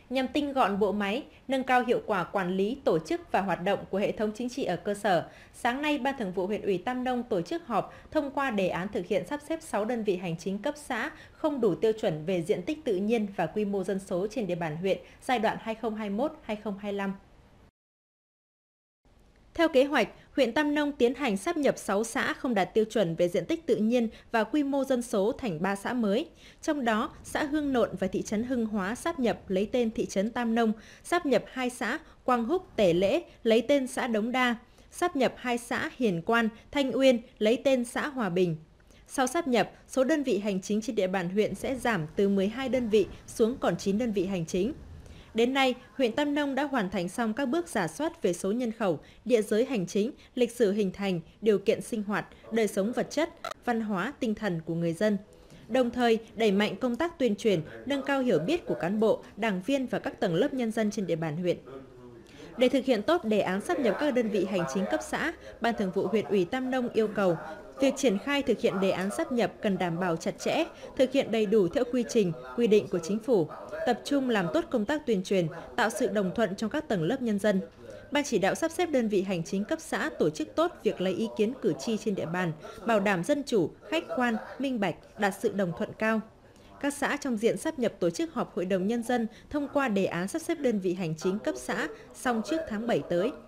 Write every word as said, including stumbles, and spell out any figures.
Nhằm tinh gọn bộ máy, nâng cao hiệu quả quản lý, tổ chức và hoạt động của hệ thống chính trị ở cơ sở, sáng nay Ban Thường vụ huyện ủy Tam Nông tổ chức họp thông qua đề án thực hiện sắp xếp sáu đơn vị hành chính cấp xã không đủ tiêu chuẩn về diện tích tự nhiên và quy mô dân số trên địa bàn huyện giai đoạn hai nghìn không trăm hai mươi mốt đến hai nghìn không trăm hai mươi lăm. Theo kế hoạch, huyện Tam Nông tiến hành sáp nhập sáu xã không đạt tiêu chuẩn về diện tích tự nhiên và quy mô dân số thành ba xã mới. Trong đó, xã Hương Nộn và thị trấn Hưng Hóa sáp nhập lấy tên thị trấn Tam Nông, sáp nhập hai xã Quang Húc, Tể Lễ lấy tên xã Đống Đa, sáp nhập hai xã Hiền Quan, Thanh Uyên lấy tên xã Hòa Bình. Sau sáp nhập, số đơn vị hành chính trên địa bàn huyện sẽ giảm từ mười hai đơn vị xuống còn chín đơn vị hành chính. Đến nay, huyện Tam Nông đã hoàn thành xong các bước rà soát về số nhân khẩu, địa giới hành chính, lịch sử hình thành, điều kiện sinh hoạt, đời sống vật chất, văn hóa, tinh thần của người dân. Đồng thời, đẩy mạnh công tác tuyên truyền, nâng cao hiểu biết của cán bộ, đảng viên và các tầng lớp nhân dân trên địa bàn huyện. Để thực hiện tốt đề án sáp nhập các đơn vị hành chính cấp xã, Ban Thường vụ huyện ủy Tam Nông yêu cầu việc triển khai thực hiện đề án sáp nhập cần đảm bảo chặt chẽ, thực hiện đầy đủ theo quy trình, quy định của chính phủ, tập trung làm tốt công tác tuyên truyền, tạo sự đồng thuận trong các tầng lớp nhân dân. Ban chỉ đạo sắp xếp đơn vị hành chính cấp xã tổ chức tốt việc lấy ý kiến cử tri trên địa bàn, bảo đảm dân chủ, khách quan, minh bạch, đạt sự đồng thuận cao. Các xã trong diện sáp nhập tổ chức họp hội đồng nhân dân thông qua đề án sắp xếp đơn vị hành chính cấp xã xong trước tháng bảy tới.